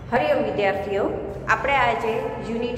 હરિઓમ વિદ્યાર્થીઓ, આપણે આજે યુનિટ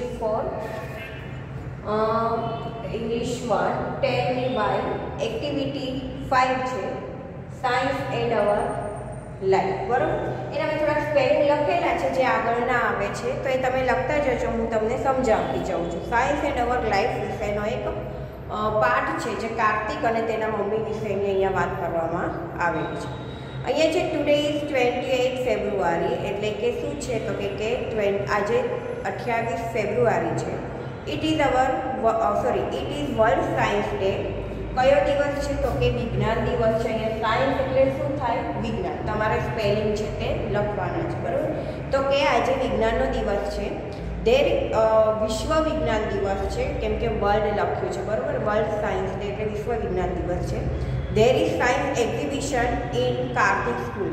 4 ઇંગ્લિશ 1 10 બાય એક્ટિવિટી 5 છે સાયન્સ એન્ડ અવર લાઈફ. બરાબર, એના મેં થોડા સ્પેલિંગ લખેલા છે જે આગળના આવે છે, તો એ તમે લખતા જજો, હું તમને સમજાવતી જાઉં છું. સાયન્સ એન્ડ અવર લાઈફ વિષયનો એક પાઠ છે જે કાર્તિક અને તેના મમ્મી વિષયની અહીંયા વાત કરવામાં આવેલી છે. અહીંયા છે ટુડે ઇઝ 28 ફેબ્રુઆરી, એટલે કે શું છે તો કે આજે 28 ફેબ્રુઆરી છે. It is world science day. કયો દિવસ છે તો કે વિજ્ઞાન દિવસ છે. અહીંયા સાયન્સ એટલે શું થાય? વિજ્ઞાન. તમારે સ્પેલિંગ છે તે લખવાના છે. બરાબર, તો કે આજે વિજ્ઞાનનો દિવસ છે. વિશ્વ વિજ્ઞાન દિવસ છે, કેમ કે વર્લ્ડ લખ્યું છે. બરાબર, વર્લ્ડ સાયન્સ ડે એટલે વિશ્વ વિજ્ઞાન દિવસ છે. There is science exhibition in Kartik school.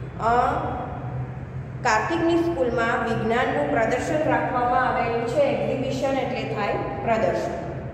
કાર્તિકની સ્કૂલમાં વિજ્ઞાનનું પ્રદર્શન રાખવામાં આવેલું છે. એક્ઝિબિશન એટલે થાય પ્રદર્શન.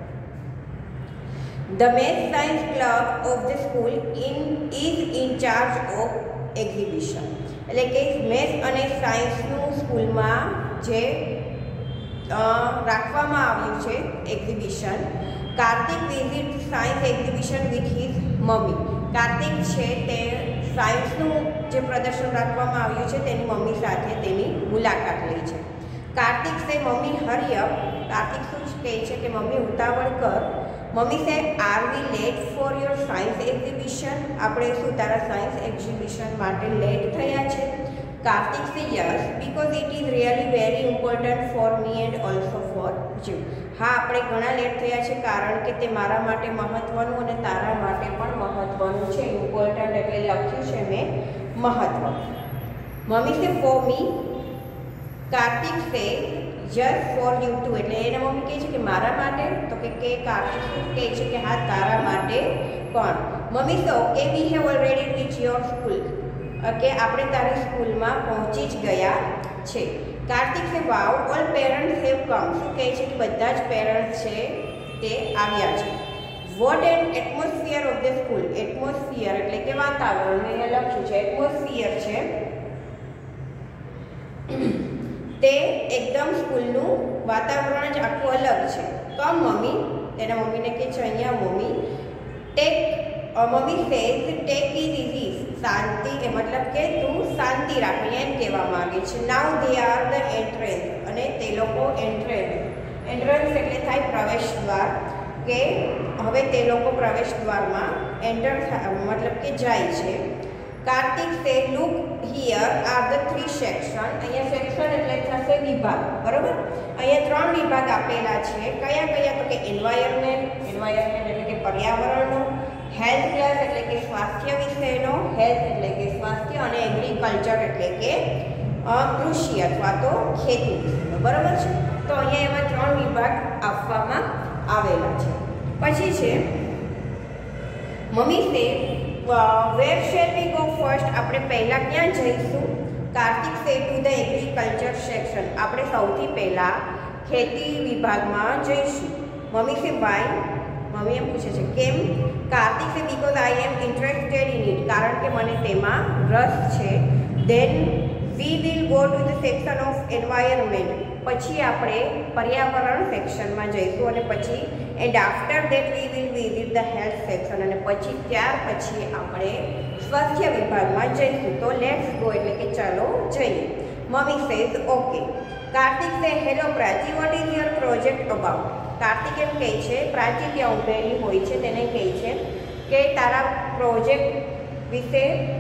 The Math Science Club of the school is in charge of exhibition. એટલે કે મેથ્સ અને સાયન્સનું સ્કૂલમાં જે રાખવામાં આવ્યું છે exhibition. Kartik visit science exhibition with his mummy. Kartik છે તે સાયન્સનું જે પ્રદર્શન રાખવામાં આવ્યું છે તેની મમ્મી સાથે તેની મુલાકાત લે છે. કાર્તિક સે મમ્મી હરી અપ. કાર્તિક શું કહે છે કે મમ્મી ઉતાવળ કર. Mummy say are we late for your science exhibition. આપણે શું તારા સાયન્સ એક્ઝિબિશન માટે લેટ થયા છે? Kartik say yes because it is really very important for me and also for you. હા, આપણે ઘણા લેટ થયા છે કારણ કે તે મારા માટે મહત્વનું અને તારા માટે પણ મહત્વનું છે. ઇમ્પોર્ટન્ટ એટલે લખ્યું છે મેં મહત્વ. મમ્મી સે for me. Kartik say yes for you two. એટલે એના મમ્મી કહે છે કે મારા માટે, તો કે કાર્તિક કહે છે કે હા તારા માટે પણ. Mummy say okay we have already reach your school. કે આપણે તારી સ્કૂલમાં પહોંચી જ ગયા છે. Kartik say wow all parents have come. શું કહે છે કે બધા જ પેરેન્ટ્સ છે તે આવ્યા છે. What and atmosphere of the school. Atmosphere એટલે કે વાતાવરણ, અહીંયા લખ્યું છે એટમોસ્ફિયર છે તે એકદમ સ્કૂલનું વાતાવરણ જ આખું અલગ છે. Come mummy. તેના મમ્મીને કહે છે અહીંયા mummy mummy says take is easy. શાંતિ એ મતલબ કે તું શાંતિ રાખ, એમ કહેવા માંગે છે. Now they are the entrance. અને તે લોકો એન્ટ્રન્સ એટલે થાય પ્રવેશ દ્વાર, કે હવે તે લોકો પ્રવેશ દ્વારમાં એન્ટર મતલબ કે જાય છે. Kartik say look here are the 3 section. અહીંયા સેક્શન એટલે થશે વિભાગ. બરાબર, અહીંયા 3 વિભાગ આપેલા છે. કયા કયા તો કે એન્વાયરમેન્ટ એટલે કે પર્યાવરણનો, હેલ્થ ક્લાસ એટલે કે સ્વાસ્થ્ય વિષયનો, હેલ્થ એટલે કે સ્વાસ્થ્ય, અને એગ્રીકલ્ચર એટલે કે કૃષિ અથવા તો ખેતી વિષયનો. બરાબર છે, તો અહીંયા એમાં 3 વિભાગ આપવામાં આવેલા છે. પછી છે mummy say where shall we go first. આપણે પહેલાં ક્યાં જઈશું? કાર્તિક સે ટુ ધ એગ્રીકલ્ચર સેક્શન. આપણે સૌથી પહેલાં ખેતી વિભાગમાં જઈશું. મમ્મી સે વાય. મમ્મી એમ પૂછે છે કેમ? Kartik say because I am interested in it. કારણ કે મને તેમાં રસ છે. Then we will go to the section of environment. પછી આપણે પર્યાવરણ સેક્શનમાં જઈશું, અને પછી and after that we will visit the health section. અને પછી ત્યાર પછી આપણે સ્વાસ્થ્ય વિભાગમાં જઈશું. તો લેટ્સ ગો એટલે કે ચાલો જઈએ. Mummy says okay. Kartik say hello Prachi, what is your project about. Kartik એમ કહે છે, પ્રાચી ત્યાં ઉભેલી હોય છે, તેને કહે છે કે તારા પ્રોજેક્ટ વિશે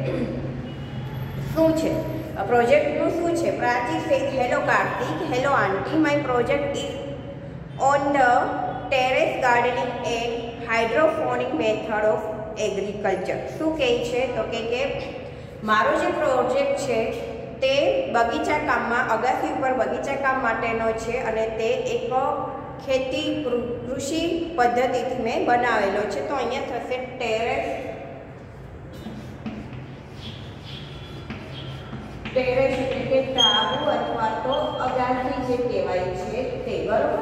શું છે, પ્રોજેક્ટનું શું છે. Prachi say hello Kartik, hello aunty, my project is on the terrace gardening and hydroponic method of agriculture. શું કહે છે તો કે મારો જે પ્રોજેક્ટ છે તે બગીચા કામમાં, અગાસી ઉપર બગીચા કામ માટેનો છે, અને તે એક ખેતી કૃષિ પદ્ધતિથી મેં બનાવેલો છે. તો અહીંયા થશે ટેરેસ એટલે કે ટાબુ અથવા તો અગાસી જે કહેવાય છે તે. બરોબર,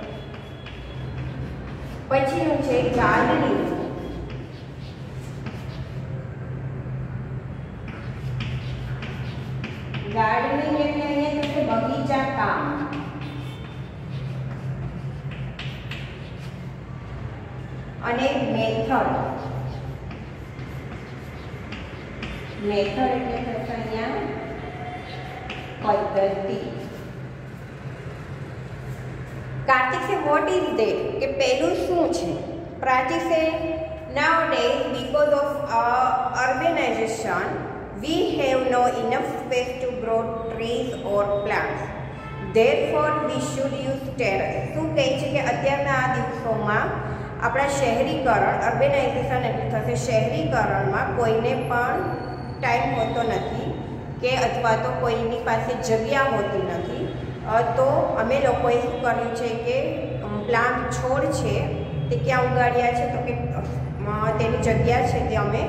પછીનું છે ગાર્ડનિંગ. ગાર્ડનિંગ એટલે અહીંયા બગીચા કામ. અને મેથડ એટલે થશે અહીંયા પદ્ધતિ. Kartik say what is that કે પેલું શું છે. પ્રાચી સે nowadays because of urbanization we have no enough space to grow trees or plants, therefore we should use terrace. શું કહે છે કે અત્યારના આ દિવસોમાં આપણા શહેરીકરણ, અર્બેનાઇઝેશન એટલે થશે શહેરીકરણમાં કોઈને પણ ટાઈમ હોતો નથી કે અથવા તો કોઈની પાસે જગ્યા હોતી નથી. તો અમે લોકોએ શું કર્યું છે કે પ્લાન્ટ છોડ છે તે ક્યાં ઉગાડ્યા છે તો કે તેની જગ્યા છે તે અમે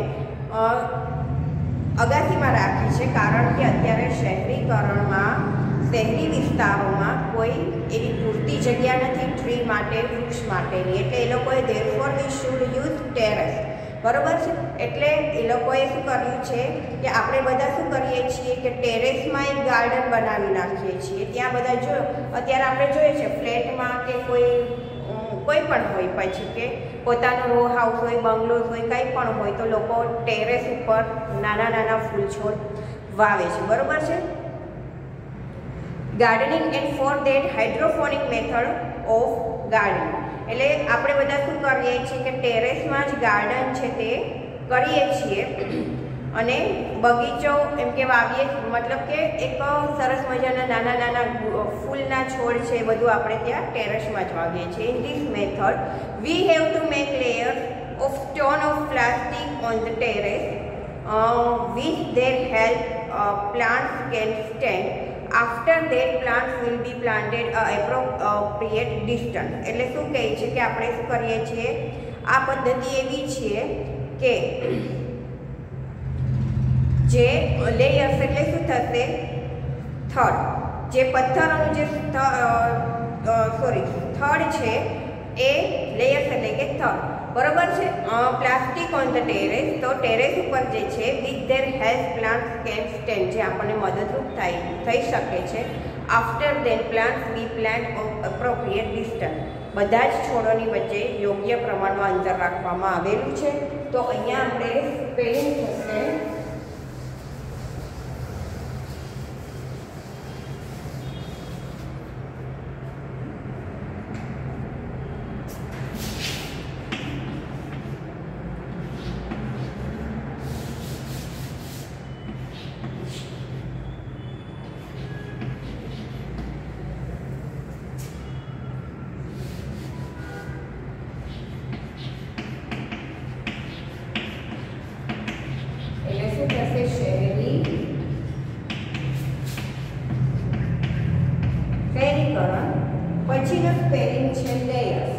અગાસીમાં રાખી છે. કારણ કે અત્યારે શહેરીકરણમાં શહેરી વિસ્તારોમાં કોઈ એવી પૂરતી જગ્યા નથી ટ્રી માટે, વૃક્ષ માટેની. એટલે એ લોકોએ therefore we should use terrace. બરોબર છે. એટલે એ લોકોએ શું કર્યું છે કે આપણે બધા શું કરીએ છીએ કે ટેરેસમાં એક ગાર્ડન બનાવી નાખીએ છીએ. ત્યાં બધા જો અત્યારે આપણે જોઈએ છે ફ્લેટમાં કે કોઈ પણ હોય, પછી કે પોતાનો રો હાઉસ હોય, બંગલોઝ હોય, કંઈ પણ હોય તો લોકો ટેરેસ ઉપર નાના નાના ફૂલ છોડ વાવે છે. બરોબર છે. Gardening and for that hydroponic method of gardening. એટલે આપણે બધા શું કરીએ છીએ કે ટેરેસમાં જ ગાર્ડન છે તે કરીએ છીએ અને બગીચો એમ કે વાવીએ. મતલબ કે એક સરસ મજાના નાના નાના ફૂલના છોડ છે એ બધું આપણે ત્યાં ટેરેસમાં જ વાવીએ છીએ. In this method we have to make layers of stone of plastic on the terrace with their help plants can stand. After that plants will be planted appropriate distance. એટલે શું કહે છે કે આપણે શું કરીએ છીએ, આ પદ્ધતિ એવી છે કે જે લેયર્સ એટલે શું થશે થડ, જે પથ્થરોનું જે થડ છે એ લેયર્સ એટલે કે થડ. બરોબર છે. પ્લાસ્ટિક ઓન ધ ટેરેસ, તો ટેરેસ ઉપર જે છે with their help plant can stand, જે આપણને મદદરૂપ થઈ શકે છે. After then plant we plant of appropriate distance. બધા જ છોડોની વચ્ચે યોગ્ય પ્રમાણમાં અંતર રાખવામાં આવેલું છે. તો અહીંયા આપણે સ્પેલિંગ થશે શહેરીકરણ. પછીનો સ્પેલિંગ છે લેયર્સ.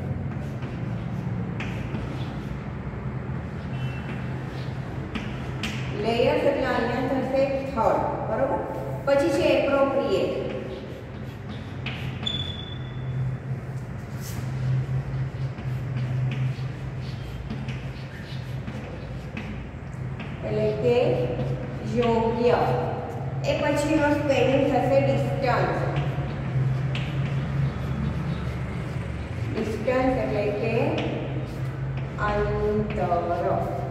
લેયર્સ એટલે અહીંયા થશે થર્ડ. બરોબર. પછી છે એપ્રોપ્રિએટ. એટલે કે યોગ્ય. એ પછીનો સ્પેલિંગ થશે ડિસ્ટન્સ. ડિસ્ટન્સ એટલે કે અંતર.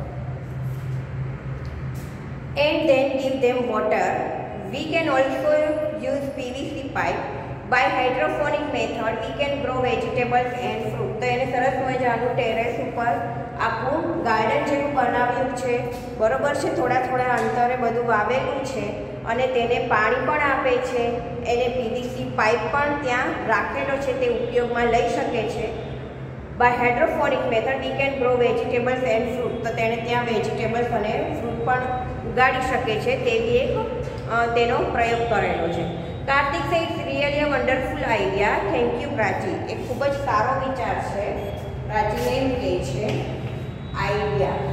And then give them water. We can also use PVC pipe. By hydroponic method we can grow vegetables and fruit. તો એને સરસ મજાનું ટેરેસ ઉપર આખું ગાર્ડન જેવું બનાવ્યું છે. બરોબર છે. થોડા થોડા અંતરે બધું વાવેલું છે અને તેને પાણી પણ આપે છે. એને પીવીસી પાઇપ પણ ત્યાં રાખેલો છે, તે ઉપયોગમાં લઈ શકે છે. By hydroponic method we can grow vegetables and fruit. તો તેણે ત્યાં વેજીટેબલ્સ અને ફ્રૂટ પણ ઉગાડી શકે છે, તેવી એક તેનો પ્રયોગ કરેલો છે. Kartik say it's really a wonderful idea. Thank you Prachi. એ ખૂબ જ સારો વિચાર છે. પ્રાચીને એમ કહે છે આઈડિયા.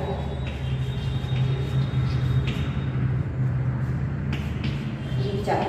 વિચાર.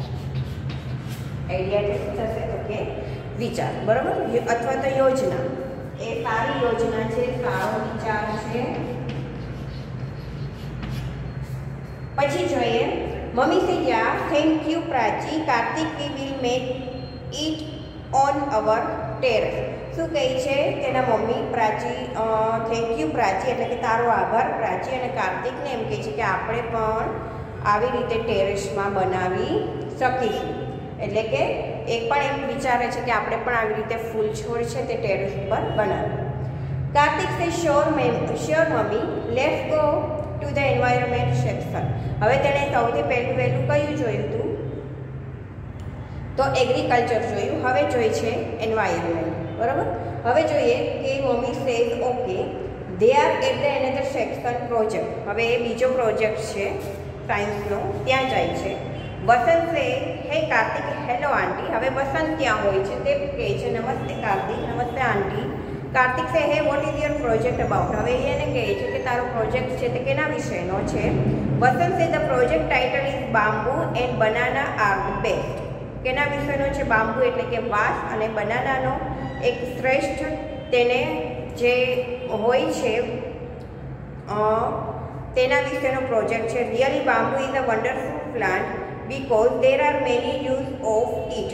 આઈડિયા એટલે શું થશે તો કે વિચાર. બરાબર. અથવા તો યોજના. એ સારી યોજના છે, સારો વિચાર છે. પછી જોઈએ mummy say yeah thank you Prachi, Kartik we will make it on our terrace. શું કહે છે તેના mummy Prachi, thank you Prachi એટલે કે તારો આભાર પ્રાચી, અને કાર્તિકને એમ કહે છે કે આપણે પણ આવી રીતે ટેરેસમાં બનાવી શકીશું. એટલે કે એ પણ એમ વિચારે છે કે આપણે પણ આવી રીતે ફૂલ છોડ છે તે ટેરેસ ઉપર બનાવીએ. Kartik say sure mummy, let's go to the environment section. હવે તેણે સૌથી પહેલું કયું જોયું હતું? તો એગ્રીકલ્ચર જોયું. હવે જોઈ છે એન્વાયરમેન્ટ. બરાબર. હવે જોઈએ કે mummy says okay they are at the another section project. હવે એ બીજો પ્રોજેક્ટ છે સાયન્સનો, ત્યાં જાય છે. વસંત સે હે કાર્તિક હેલો આંટી. હવે વસંત ત્યાં હોય છે, તે કહે છે નમસ્તે કાર્તિક, નમસ્તે આંટી. Kartik say hey what is your project about. હવે એને કહે છે કે તારો પ્રોજેક્ટ છે તે કેના વિષયનો છે? Vasant say the project title is bamboo and banana are the best. કેના વિષયનો છે? બામ્બુ એટલે કે વાંસ, અને બનાનાનો એક શ્રેષ્ઠ તેને જે હોય છે તેના વિશેનો પ્રોજેક્ટ છે. Really bamboo is a wonderful plant because there are many use of it.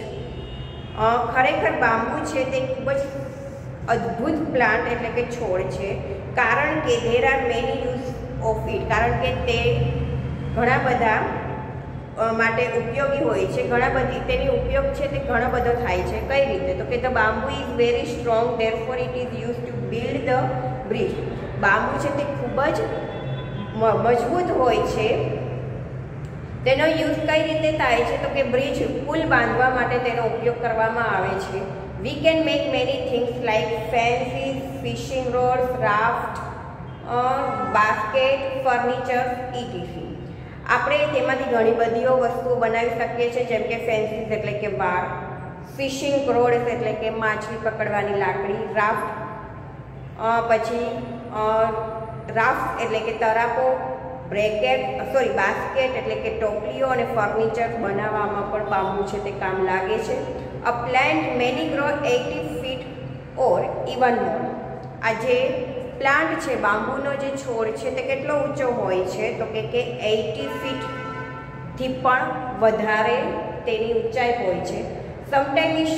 ખરેખર બામ્બુ છે તે ખૂબ જ અદ્ભુત પ્લાન્ટ એટલે કે છોડ છે, કારણ કે there are many use of it, કારણ કે તે ઘણા બધા માટે ઉપયોગી હોય છે. ઘણા બધી તેની ઉપયોગ છે તે ઘણો બધો થાય છે. કઈ રીતે? તો કે the bamboo is very strong therefore it is use to build the bridge. Bamboo છે તે ખૂબ જ મજબૂત હોય છે. તેનો યુઝ કઈ રીતે થાય છે? તો કે બ્રિજ, પુલ બાંધવા માટે તેનો ઉપયોગ કરવામાં આવે છે. We can make many things like fences, fishing rods, raft, basket, furniture, ETC. આપણે તેમાંથી ઘણી બધીઓ વસ્તુઓ બનાવી શકીએ છીએ, જેમ કે ફેન્સીસ એટલે કે બાર, ફિશિંગ રોડ્સ એટલે કે માછલી પકડવાની લાકડી, રાફ્ટ પછી રાફ્ટ એટલે કે તરાપો, બાસ્કેટ એટલે કે ટોપલીઓ, અને ફર્નિચર બનાવવામાં પણ બાંબુ છે તે કામ લાગે છે. A plant many grow 80 feet or even more. આ જે પ્લાન્ટ છે, બાંબુનો જે છોડ છે તે કેટલો ઊંચો હોય છે? તો કે 80 ફીટથી પણ વધારે તેની ઊંચાઈ હોય છે. Sometime it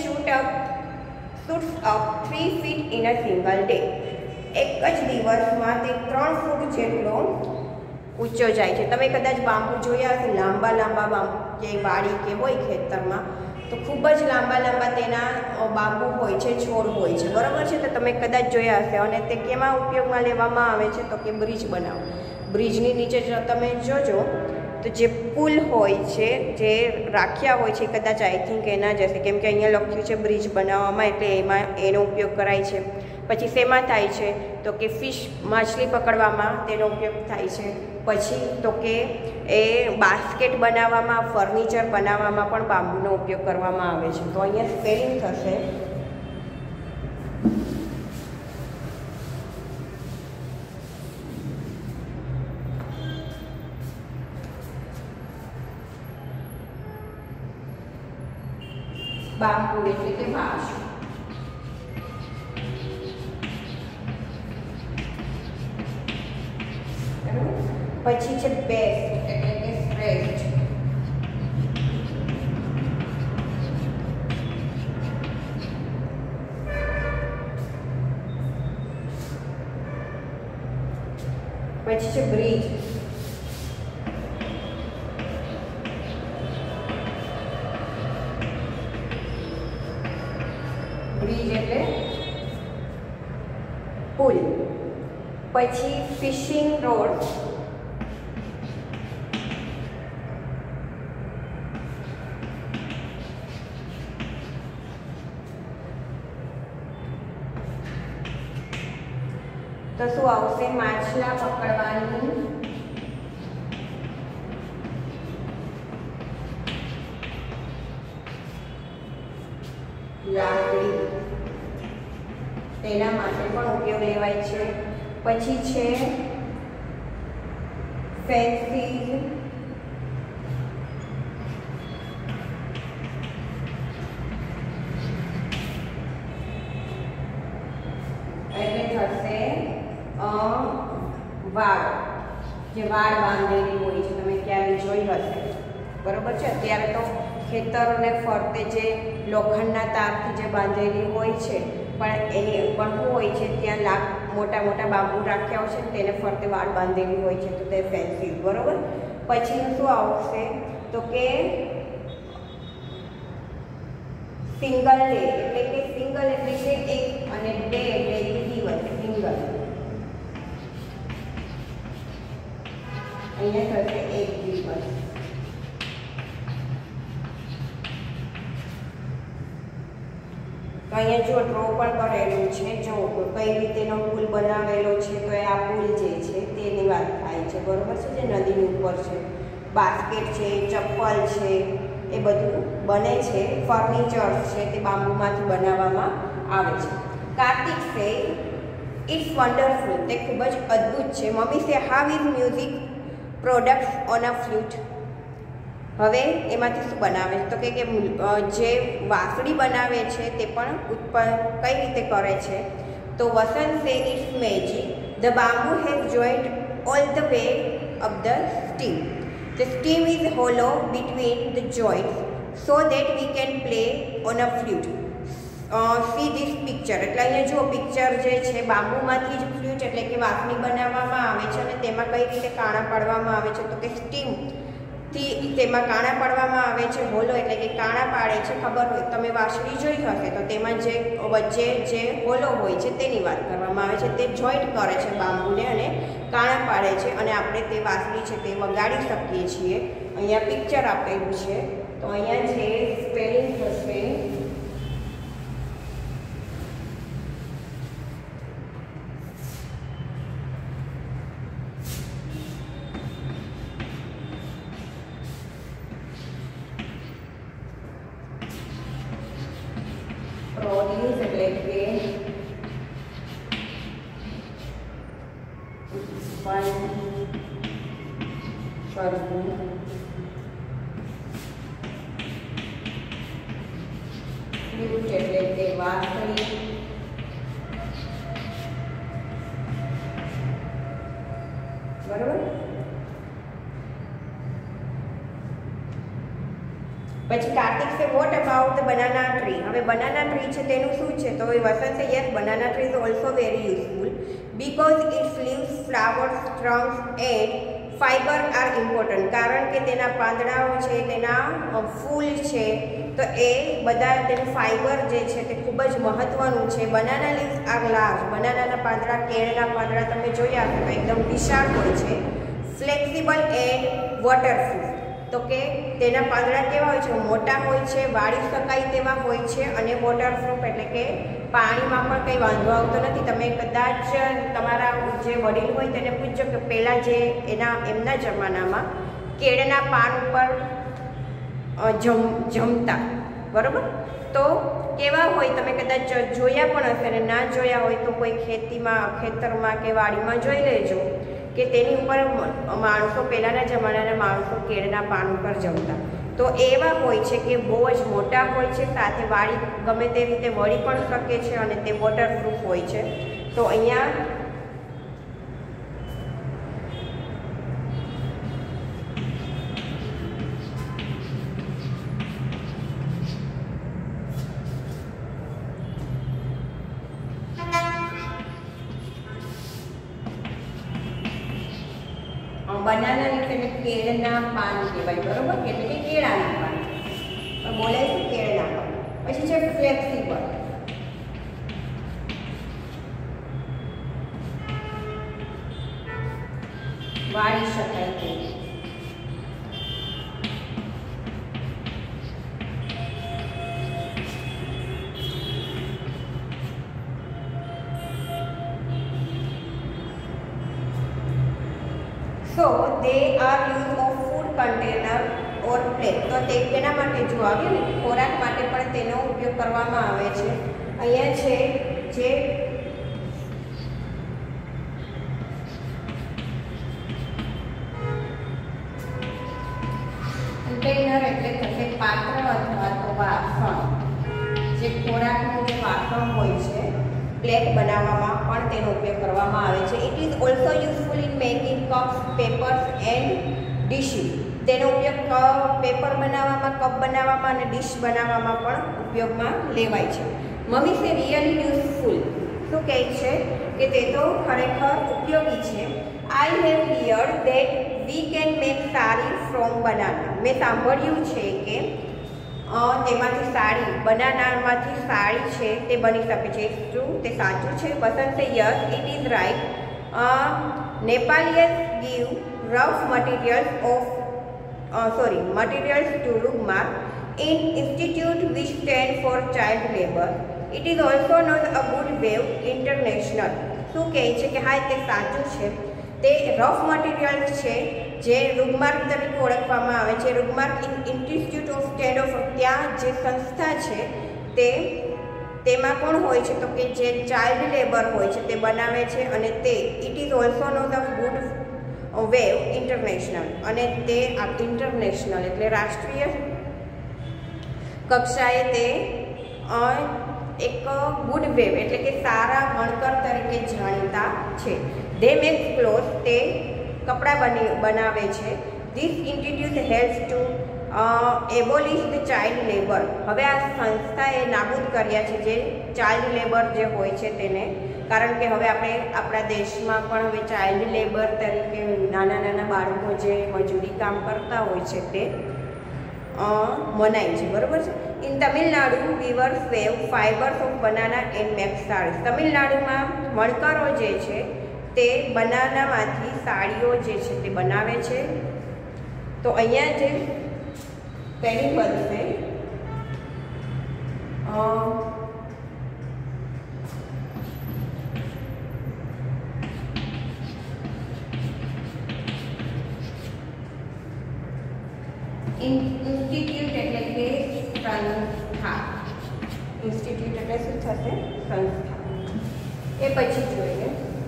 shoots up 3 feet in a single day. એક જ દિવસમાં તે 3 ફૂટ જેટલો ઊંચો જાય છે. તમે કદાચ બાંબુ જોયા હશે, લાંબા બાંબુ, કે વાડી કે હોય ખેતરમાં, તો ખૂબ જ લાંબા તેના બાંબુ હોય છે, છોડ હોય છે. બરાબર છે? તો તમે કદાચ જોયા હશે. અને તે કેમાં ઉપયોગમાં લેવામાં આવે છે? તો કે બ્રિજ બનાવો. બ્રિજની નીચે જો તમે જોજો તો જે પુલ હોય છે, જે રાખ્યા હોય છે, કદાચ આઈ થિંક એના જ હશે, કેમ કે અહીંયા લખ્યું છે બ્રિજ બનાવવામાં, એટલે એમાં એનો ઉપયોગ કરાય છે. પછી શેમાં થાય છે? તો કે માછલી પકડવામાં તેનો ઉપયોગ થાય છે. પછી તો કે એ બાસ્કેટ બનાવવામાં, ફર્નિચર બનાવવામાં પણ બાંબુનો ઉપયોગ કરવામાં આવે છે. તો અહીંયા સ્પેલિંગ થશે બાંબુ એટલે કે વાંસ. પછી છે બેસ્ટ એટલે કે શ્રેષ્ઠ. પછી છે બ્રિજ. બ્રિજ એટલે પુલ. પછી ફિશિંગ રોડ. તો શું આવશે? માછલા પકડવાની લાકડી, તેના માટે પણ ઉપયોગ લેવાય છે. પછી છે ફેન્સી, એટલે થશે વાડ, જે વાડ બાંધેલી હોય છે, તમે ક્યારે જોઈ હશે. બરાબર છે. અત્યારે તો ખેતરોને ફરતે જે લોખંડના તારથી જે બાંધેલી હોય છે, પણ એની પણ શું હોય છે, ત્યાં મોટા મોટા બાંબુ રાખ્યા હોય છે, તેને ફરતે વાળ બાંધેલી હોય છે, તો તે ફેન્સી. બરાબર. પછીનું શું આવશે તો કે સિંગલ ડે, એટલે કે સિંગલ એટલે કે એક, અને ડે એટલે કે દિવસ. સિંગલ અહીંયા થશે એક દિવસ. તો અહીંયા જો ડ્રો પણ કરેલું છે, જો કઈ રીતેનો પુલ બનાવેલો છે, તો એ આ પુલ જે છે તેની વાત થાય છે. બરોબર છે. જે નદીની ઉપર છે, બાસ્કેટ છે, ચપ્પલ છે, એ બધું બને છે. ફર્નિચર છે તે બાંબુમાંથી બનાવવામાં આવે છે. કાર્તિક સે ઇટ્સ વન્ડરફુલ, તે ખૂબ જ અદ્ભુત છે. Mummy say how is music products on a flute. હવે એમાંથી શું બનાવે તો કે જે વાંસળી બનાવે છે તે પણ ઉત્પન્ન કઈ રીતે કરે છે, તો Vasant say it's magic. The bamboo has joint all the way up the stem. The stem is hollow between the joints so that we can play on a flute. See this picture. એટલે અહીંયા જો picture જે છે, બાંબુમાંથી જ flute એટલે કે વાંસળી બનાવવામાં આવે છે, અને તેમાં કઈ રીતે કાણા પાડવામાં આવે છે, તો કે સ્ટીમથી તેમાં કાણા પાડવામાં આવે છે. હોલો એટલે કે કાણા પાડે છે. ખબર હોય, તમે વાંસળી જોઈ હશે તો તેમાં જે વચ્ચે જે હોલો હોય છે તેની વાત કરવામાં આવે છે. તે જોઈન્ટ કરે છે બાંબુને અને કાણા પાડે છે, અને આપણે તે વાંસળી છે તે વગાડી શકીએ છીએ. અહીંયા પિક્ચર આપેલું છે, તો અહીંયા છે સ્પેલિંગ થશે પ્રોડ્યુસ એટલે કે ઉત્પન્ન કરવું. ફ્લ્યુટ એટલે કે વાંસળી. બરોબર. પછી Kartik say what about the banana tree. હવે બનાના ટ્રી છે તેનું શું છે, તો Vasant say yes banana tree is also very useful because its leaves, flowers, trunks and fibre are important. કારણ કે તેના પાંદડાઓ છે, તેના ફૂલ છે, તો એ બધા તેનું ફાઈબર જે છે તે ખૂબ જ મહત્વનું છે. Banana leaves are large. બનાનાના પાંદડા, કેળના પાંદડા તમે જોયા હશે તો એકદમ વિશાળ હોય છે. Flexible and waterproof. તો કે તેના પાંદડા કેવા હોય છે, મોટા હોય છે, વાળી શકાય તેવા હોય છે, અને વોટરપ્રૂફ એટલે કે પાણીમાં પણ કંઈ વાંધો આવતો નથી. તમે કદાચ તમારા જે વડીલ હોય તેને પૂછજો કે પહેલાં જે એમના જમાનામાં કેળના પાન ઉપર જમતા, બરાબર, તો કેવા હોય તમે કદાચ જોયા પણ હશે, અને ના જોયા હોય તો કોઈ ખેતરમાં કે વાડીમાં જોઈ લેજો કે તેની ઉપર માણસો, પહેલાંના જમાનાના માણસો કેળના પાન ઉપર જમતા. તો એવા હોય છે કે બહુ જ મોટા હોય છે, સાથે વાળી ગમે તે રીતે વળી પણ શકે છે, અને તે વોટરપ્રૂફ હોય છે. તો અહીંયા બનાના લીફ એટલે કેળના પાન કહેવાય, બરોબર, એટલે કે કેળાના પાન બોલાય છે, કેળના પાન. પછી છે ફ્લેક્સિબલ. વાળી શકાય તે. So they are used of food container or plate. તો તે તેના માટે જો આવ્યું ને ખોરાક માટે પણ તેનો ઉપયોગ કરવામાં આવે છે. અહીંયા છે જે કન્ટેનર એટલે થશે પાત્ર અથવા તો વાસણ. જે ખોરાકનું જે વાસણ હોય છે, પ્લેટ બનાવવામાં પણ તેનો ઉપયોગ કરવામાં આવે છે. It is also useful in making cups, papers and dishes, તેનો ઉપયોગ પેપર બનાવવામાં, કપ બનાવવામાં અને ડીશ બનાવવામાં પણ ઉપયોગમાં લેવાય છે. મમ્મી સે રિયલી યુઝફુલ, શું કહે છે કે તે તો ખરેખર ઉપયોગી છે. I have heard that we can make sari from banana, મેં સાંભળ્યું છે કે તેમાંથી સાડી, બનાનામાંથી સાડી છે તે બની શકે છે. શું તે સાચું છે? Vasant say yes it is right. Nepalians give rough materials to Rugmark in institute which stand for child labor. It is also known a good wave international. શું કહે છે કે હા તે સાચું છે. તે રફ મટીરિયલ્સ છે જે રૂગમાર્ક તરીકે ઓળખવામાં આવે છે. Rugmark institute of stand of, ત્યાં જે સંસ્થા છે તેમાં કોણ હોય છે તો કે જે ચાઇલ્ડ લેબર હોય છે તે બનાવે છે. અને તે it is also known of good weave international, અને તે ઇન્ટરનેશનલ એટલે રાષ્ટ્રીય કક્ષાએ તે એક ગુડ વેવ એટલે કે સારા વણકર તરીકે જાણીતા છે. ધે મેક ક્લોથ, તે કપડાં બનાવે છે. This institute helps to abolish the child labour, હવે આ સંસ્થાએ નાબૂદ કર્યા છે જે ચાઇલ્ડ લેબર જે હોય છે તેને. કારણ કે હવે આપણે આપણા દેશમાં પણ હવે ચાઇલ્ડ લેબર તરીકે નાના નાના બાળકો જે મજૂરી કામ કરતા હોય છે તે મનાય છે, બરાબર છે. In Tamil Nadu weavers weave fibres of banana and make saris, તમિલનાડુમાં વણકરો જે છે તે બનાનામાંથી સાડીઓ જે છે તે બનાવે છે. તો અહીંયા જે પેલી બનશે ઇન્સ્ટિટ્યૂટ એટલે કે સંસ્થા. ઇન્સ્ટિટ્યૂટ એટલે શું થશે? સંસ્થા. એ પછી જોઈએ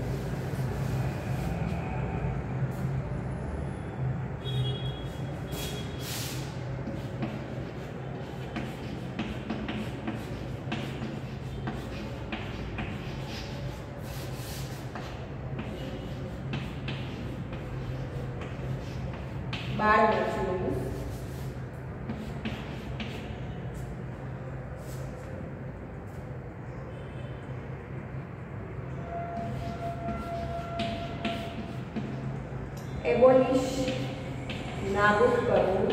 બાળ મજૂરી. એબોલિશ, નાબૂદ કરવું.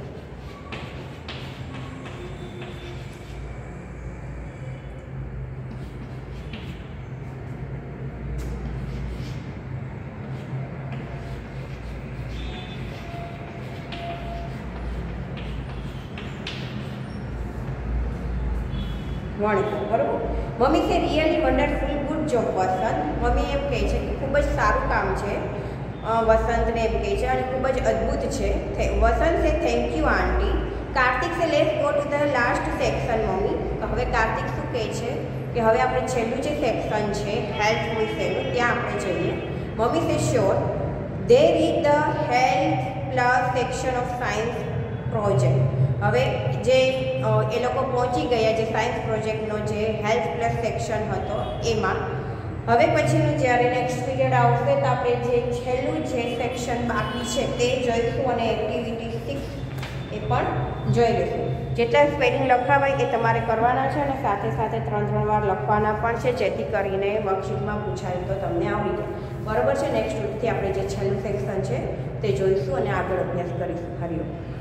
વણકર, બરાબર. Mummy say really wonderful good job Vasant, mummy એમ કહે છે કે ખૂબ જ સારું કામ છે. વસંતને એમ કહે છે અને ખૂબ જ અદ્ભુત છે. વસંત સે thank you aunty. Kartik say let's go to the last section mummy. હવે કાર્તિક શું કહે છે કે હવે આપણે છેલ્લું જે સેક્શન છે હેલ્થ વિશેનું ત્યાં આપણે જઈએ. Mummy say sure. There is the health plus section of science project. હવે જે એ લોકો પહોંચી ગયા જે સાયન્સ પ્રોજેક્ટનો જે હેલ્થ પ્લસ સેક્શન હતો એમાં. હવે પછીનું જ્યારે નેક્સ્ટ પીરિયડ આવશે તો આપણે જે છેલ્લું જે સેક્શન બાકી છે તે જોઈશું અને એક્ટિવિટી 6 એ પણ જોઈ લઈશું. જેટલા સ્પેલિંગ લખાવાય એ તમારે કરવાના છે અને સાથે સાથે 3 વાર લખવાના પણ છે, જેથી કરીને વર્કશીટમાં પૂછાય તો તમને આવડી જાય, બરાબર છે. નેક્સ્ટ વીકથી આપણે જે છેલ્લું સેક્શન છે તે જોઈશું અને આગળ અભ્યાસ કરીશું. હરિઓમ.